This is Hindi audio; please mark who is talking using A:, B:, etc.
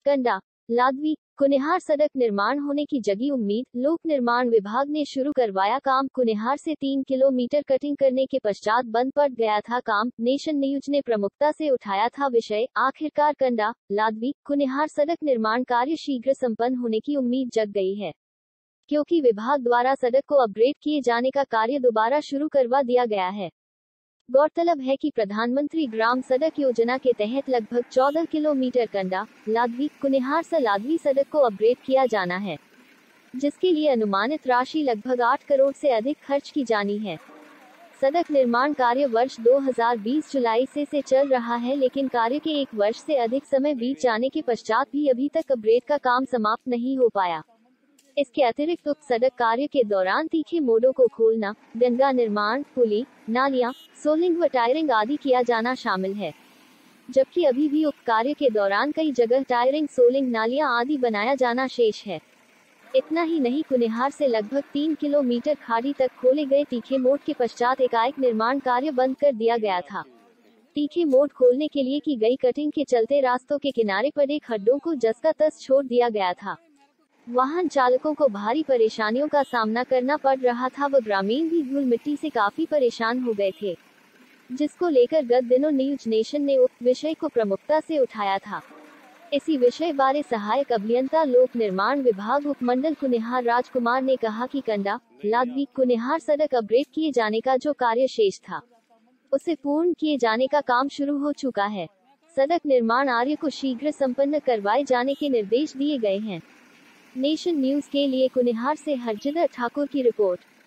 A: कंडा, लादवी, कुनिहार सड़क निर्माण होने की जगी उम्मीद। लोक निर्माण विभाग ने शुरू करवाया काम। कुनिहार से 3 किलोमीटर कटिंग करने के पश्चात बंद पड़ गया था काम। नेशन न्यूज ने प्रमुखता से उठाया था विषय। आखिरकार कंडा, लादवी, कुनिहार सड़क निर्माण कार्य शीघ्र संपन्न होने की उम्मीद जग गई है, क्योंकि विभाग द्वारा सड़क को अपग्रेड किए जाने का कार्य दोबारा शुरू करवा दिया गया है। गौरतलब है कि प्रधानमंत्री ग्राम सड़क योजना के तहत लगभग 14 किलोमीटर कंडा, लादवी, कुनिहार से लादवी सड़क को अपग्रेड किया जाना है, जिसके लिए अनुमानित राशि लगभग 8 करोड़ से अधिक खर्च की जानी है। सड़क निर्माण कार्य वर्ष 2020 जुलाई से चल रहा है, लेकिन कार्य के 1 वर्ष से अधिक समय बीत जाने के पश्चात भी अभी तक अपग्रेड का काम समाप्त नहीं हो पाया। इसके अतिरिक्त उक्त सड़क कार्य के दौरान तीखे मोड़ों को खोलना, गंगा निर्माण, पुली, नालियां, सोलिंग व टायरिंग आदि किया जाना शामिल है, जबकि अभी भी उक्त कार्य के दौरान कई जगह टायरिंग, सोलिंग, नालियां आदि बनाया जाना शेष है। इतना ही नहीं, कुनिहार से लगभग 3 किलोमीटर खाड़ी तक खोले गए तीखे मोड़ के पश्चात एकाएक निर्माण कार्य बंद कर दिया गया था। तीखे मोड़ खोलने के लिए की गई कटिंग के चलते रास्तों के किनारे पड़े खड्डों को जस का तस छोड़ दिया गया था। वाहन चालकों को भारी परेशानियों का सामना करना पड़ रहा था व ग्रामीण भी धूल मिट्टी से काफी परेशान हो गए थे, जिसको लेकर गत दिनों न्यूज नेशन ने उक्त विषय को प्रमुखता से उठाया था। इसी विषय बारे सहायक अभियंता लोक निर्माण विभाग उपमंडल कुनिहार राजकुमार ने कहा कि कंडा, लादवी, कुनिहार सड़क अपग्रेड किए जाने का जो कार्य शेष था, उसे पूर्ण किए जाने का काम शुरू हो चुका है। सड़क निर्माण कार्य को शीघ्र संपन्न करवाए जाने के निर्देश दिए गए हैं। नेशन न्यूज के लिए कुनिहार से हरजिंदर ठाकुर की रिपोर्ट।